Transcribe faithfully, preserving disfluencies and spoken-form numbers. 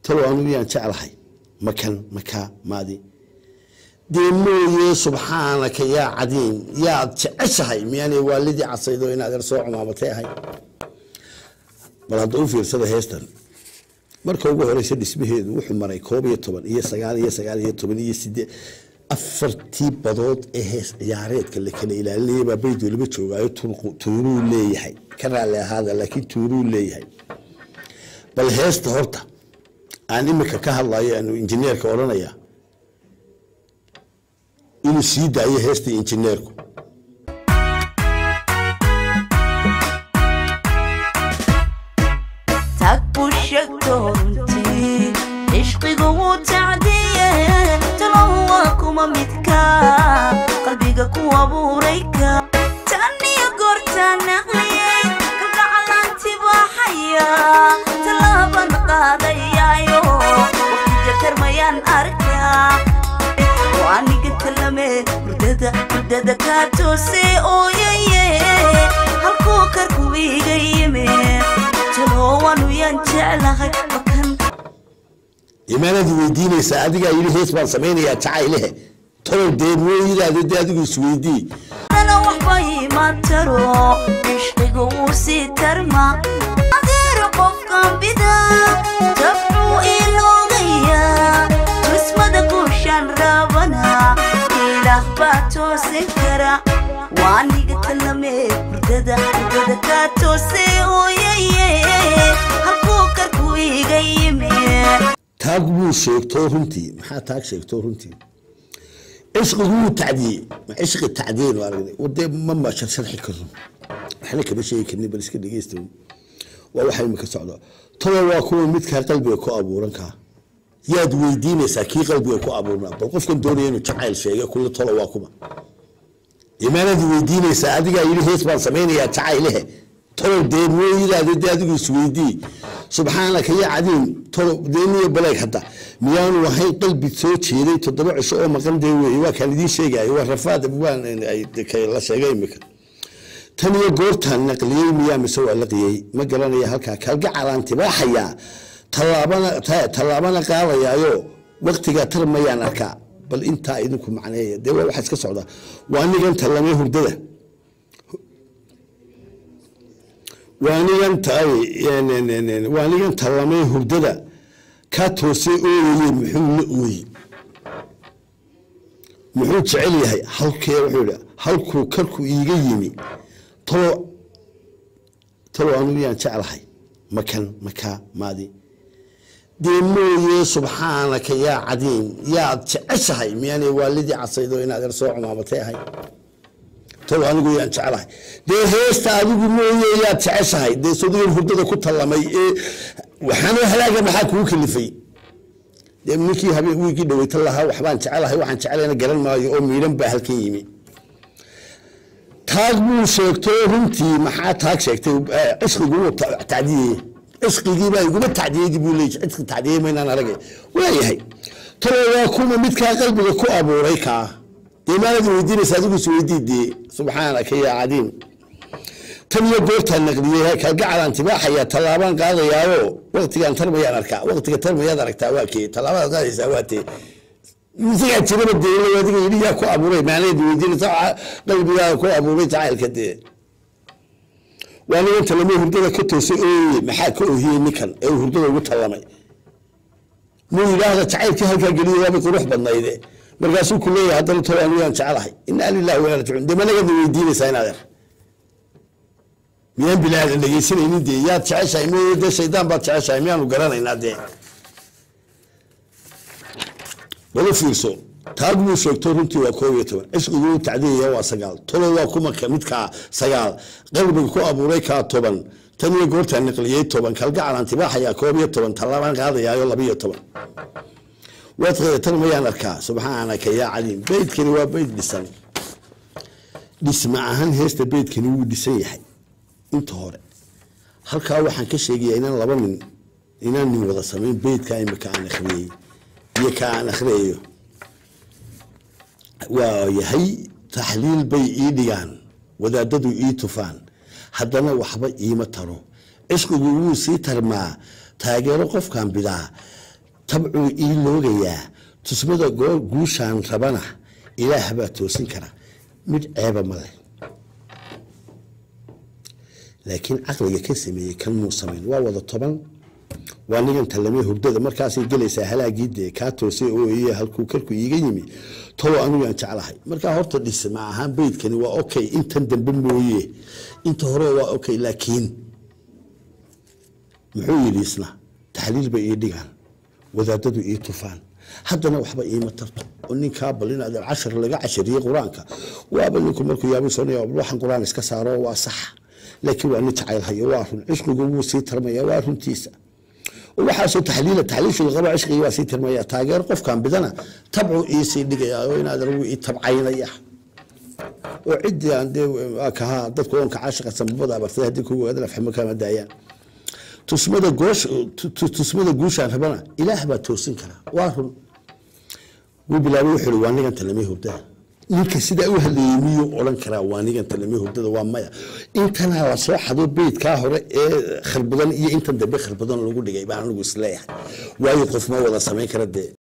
تلو أنا يان تعالى مكان مكا مادي ديمو سبحانك يا عديم يا تعشهي يعني والدي عصيدو إن هذا رسوع ما بتاعي بلاد أوفير سده هيستن مركو ugu horeysay dhismaheedu wuxuu maray koob iyo toban iyo sagaal iyo sagaal iyo toban iyo siddeed afartii badood ee hees ciyaareedka la kala ilaalinayay baa baydu laba joogaayo tuuruu leeyahay kana leeyahay laakiin tuuruu leeyahay bal heesta horta aan imika ka hadlayo aanu injineerka oranaya inuu sii daayo heesta injineerku شكرتي عشقي قوة تعدية تلواكم متكا قلبي قوة بوريكا تاني قرتا نغلية كبقى على انتباحية تلابا نقاضية يو وقت جتر ميان أركا واني قلت لمي رددا رددا كاتوسي اويي هالكوكر كوي قيمي إيمانه ويديني ساعدك يلي هيس بان سميني يا تعايله ترى دين ويدا دي ادغ سويدي انا وحبي ما ترو عشقي قوسي ترما غير قفكم بدا تفعو إلوغيا تسمد كوشان رابنا إله باتو سكرا واني قتلمي رددا رددا كاتو سيويي هالكوكر كوي قيمي تاقبو شيكتو هنتي محا تاق شيكتو هنتي عشق هو التعديل عشق التعديل ودي ماما شرحي كرم احنا كما شيء كني بلسك دغيستو وwaxay imika socdo tolo waa kuwa midka qalbiga ku abuuranka yaad weydiinaysaa kii qalbiga ku abuurna bal qofkan doonaya inuu jacayl sheego kullu tolo waa kuma iimaanadu weydiinaysaa adiga yiri hees baan sameeynaya jacaylaha tolo deen weeydaada adigu isweydii subxaanaka ya cadiin tolo deeniyo baleeg hada miyaan waxay qalbi soo jeeday toddoba cisho oo maqan day weey waa kan idin sheegay waa rafaad waan ay la sheegay imika taniyo goortaan naqliyay miyaa mise waa laqiyay ma garanaya halka kalga calaanti baaxaya talaabana talaabana qaadayaayo waqtiga tarmayaan arka bal inta idinku macneeyo de waxa iska socda waa anigan talamay hurdada waa anigan taay waa anigan talamay hurdada ka toosay ooyay muxuu ooyay muxuu jecel yahay halkee wuxuu halku karku iiga yimi tolo tolo anu yaan jeclahay makan maka maadi ديمو سبحانك يا عديم يا تعشهي يعني والدي عصيدو إن هذا رسوع ما بتاعي تقول أنا قوي أنت على ده هيست أبو مو يا تعشهي ده صدق الفرد كنت الله ما وحنا هلاقي محاك وكل فيه ده منكي هبي ويجي ده ويطلعها وحبان تعالى وحن تعالى أنا قرن ما يقوم يلم بهالكيمي تاجمو شكتو هنتي محا تاج شكتو إيش قوة تعديه اسقي جيبا يقول التعديل يقول لي اسقي التعديل من انا رجع ولا هي ترى يكون مدك قلبك كو ابو ريكا ايمان يديني صادق سويدي دي سبحانك يا عديم تني دورت النقديه هيك قاعد انتباه يا طلبان قادياو وقت كان تربيه اركا وقت تربيه اركتا واكي طلبان قادي سواتي مزيع تجرب دي ودي يدي كو ابو ري معناه يديني قلبي كو ابو ري تعال كدي وانا انت لما هردada ka toosay ee maxaa ka oohiyay ninkan ee hurdada ugu talamay muu ilaahda jacaylka halka galiyo waa qurux badnayde markaas uu ku leeyahay hadana tolo aan yaan jecelahay inna lillahi wa inna ilaihi raaji'uun demanaga weydiinaysaa inaad miyaan bilaad dhageysanaynin de yaad jeceshahay muu de shaydaan baad jeceshahay miyaan u garanaynaa de wala fiirso تاجمو شكتور انتي وكويتون اسقو تعديه waa sagaal tolo waa kuma kamidka sagaal qalbiga ku abuuray ka toban tani goorta naqliyay toban kalga calaanti baaxaya koob iyo toban talaban qaadayayo laba iyo toban wadqay tan mayaan arkaa subxaanaka ya caliim beedkani waa beed dhisan dhisma ahaan heesta beedkani wuu dhisan yahay inta hore halka waxaan ka sheegay inaan laba min inaan nin wada sameyn beedka imika aan akhriyay iyo ka aan akhriyo ويهي تحليل بي إيديان وداددو إيتوفان حدنا وحبا إيمترو إسكو جوو سيتر ما تاجرو قف كان بدا tabcuu ii loogayaa tusmada guushaan rabana ilaah baa toosin kara mid ceeba male laakiin caqliga ka sameeyay kan muu samayn waa wada toban waa nigan talamay hurdada markaasay galaysaa halaagiidee kaa toosay oo iyo halkuu karku iiga yimi tolo anigu aan jeclahay markaa horta dhis ma ahaan beydkani waa okay intan dambe mooye inta hore waa okay laakiin muxuu yidhi isna taxliil bay ii dhigaan wadaadadu ii tufaan haddana waxba iima tarto oo ninkaa bal inaad cashar laga cashariyey qur-aanka waaba ninku markuu yaabay soonaya waxaan qur-aan iska saaro waa sax laakiin waa nin jacayl hayo waa run cishqigu wuu sii tarmaya waa runtiisa waxaasoo taxliila taxliishu laqaba cishqiga waa sii tarmaya taageer qofkan bidana tabcu ii sii dhigaya oo inaad lagu ii tabcaynaya oo ciddii aan dee kahaa dadku oonka caashiqa sanbabada abartay haddii kugu aadan afximo kama daayaan tusmada goosh tusmada guushaan rabana ilaah baa toosin kara waa run wuu bilaabay wuxuu yidhi waa nigan talamay hurdada ninka sidaa u hadlayay miyuu odhan karaa waa nigan talamay hurdada waa maya intanaa la soo xado beydkaa hore ee kharbadan iyo intan dambe kharbadan lagu dhigay baan anigu isleeyahay waayo qof ma wada samayn kara dee